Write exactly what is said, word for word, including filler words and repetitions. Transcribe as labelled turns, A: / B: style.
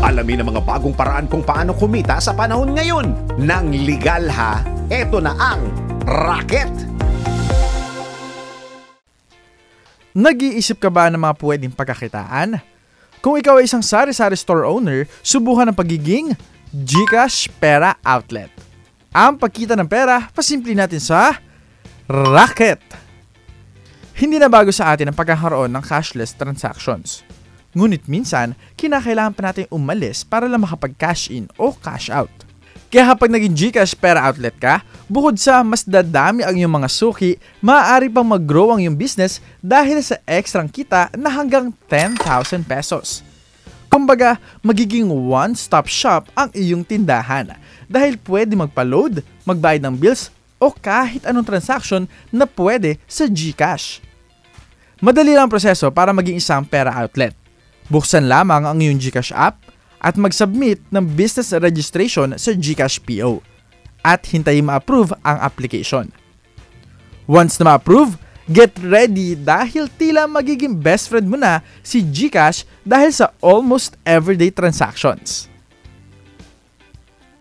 A: Alamin ang mga bagong paraan kung paano kumita sa panahon ngayon. Nang legal ha, eto na ang Racket!
B: Nag-iisip ka ba ng mga pwedeng pagkakitaan? Kung ikaw ay isang sari-sari store owner, subukan ang pagiging GCash Pera Outlet. Ang pagkita ng pera, pasimple natin sa Racket! Hindi na bago sa atin ang pagkakaroon ng cashless transactions. Ngunit minsan, kinakailangan pa natin umalis para lang makapag-cash in o cash out. Kaya kapag naging GCash Pera Outlet ka, bukod sa mas dadami ang iyong mga suki, maaari pang mag-grow ang iyong business dahil sa ekstrang kita na hanggang ten thousand pesos. Kumbaga, magiging one-stop shop ang iyong tindahan dahil pwede magpa-load, magbayad ng bills, o kahit anong transaction na pwede sa GCash. Madali lang ang proseso para maging isang pera outlet. Buksan lamang ang iyong GCash app at mag-submit ng business registration sa GCash P O at hintayin ma-approve ang application. Once na ma-approve, get ready dahil tila magiging best friend mo na si GCash dahil sa almost everyday transactions.